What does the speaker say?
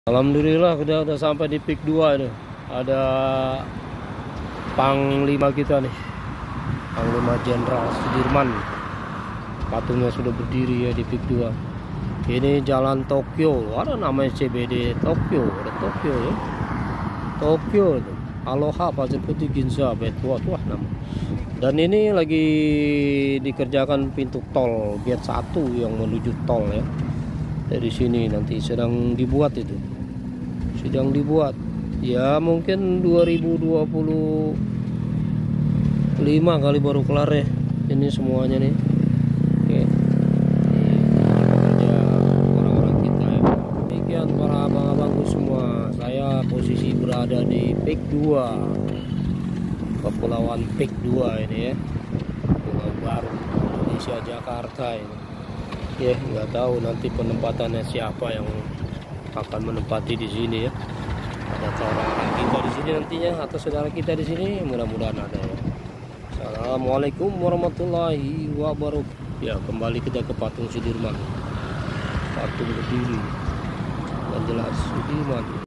Alhamdulillah udah sampai di PIK 2 ini. Ada Panglima kita nih, Panglima Jenderal Sudirman. Patungnya sudah berdiri ya di PIK 2. Ini Jalan Tokyo, ada namanya CBD Tokyo, ada Tokyo ya. Tokyo itu. Aloha Pasir Putih Ginza Betua tuh nama. Dan ini lagi dikerjakan pintu tol gate 1 yang menuju tol ya. Dari sini nanti sedang dibuat itu. Sedang dibuat. Ya mungkin 2025 kali baru kelar ya. Ini semuanya nih. Oke. Ini orang-orang kita ya. Demikian para abang-abangku semua. Saya posisi berada di PIK 2. Kepulauan PIK 2 ini ya. Pulau Baru Indonesia Jakarta ini. Ya nggak tahu nanti penempatannya siapa yang akan menempati di sini ya. Ada orang-orang kita di sini nantinya atau saudara kita di sini, mudah-mudahan ada ya. Assalamualaikum warahmatullahi wabarakatuh. Ya kembali kita ke patung Sudirman, patung berdiri yang jelas Sudirman.